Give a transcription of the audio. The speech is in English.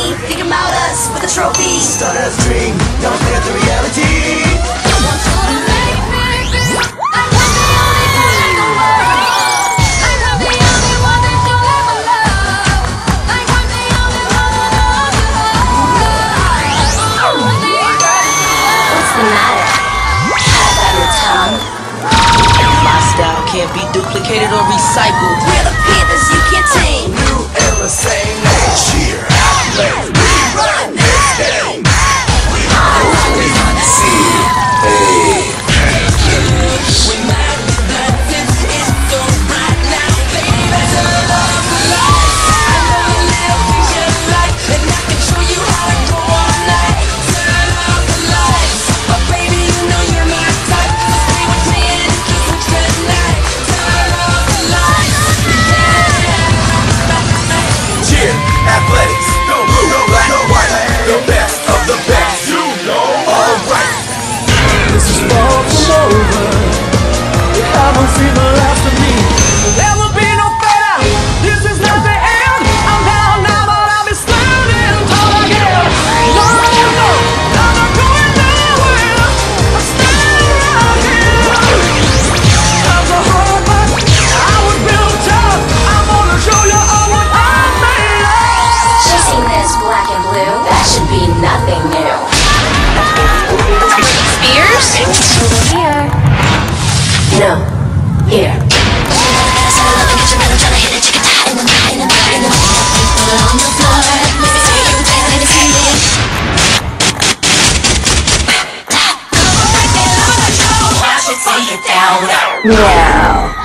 me, thinking about us with a trophy. Start as a dream, don't live the reality. Can't be duplicated or recycled. We're the Panthers you can't tame. New era, same name. Cheer, athletes, we run this game. We run the scene. Hey, Panthers. We might be Panthers, it's so right now. Baby, turn off the lights. I know you live things you like, and I can show you how to go all night. Turn off the lights, but baby, you know you're my type. So stay with me and kiss me tonight. Cheer, athletics, no blue, no black, no white. The best of the best, you know. Alright, this is far from over. You haven't seen the last of me. There will be no better. This is not the end. I'm down now, but I'll be standing tall again. No, no, I'm not going nowhere. I'm standing right here. Times are hard, but I was built tough. I'm gonna show you all what I'm made of. Chasing this black and blue, that should be nothing new. Spears? Here. No. Here. I should take it down. No.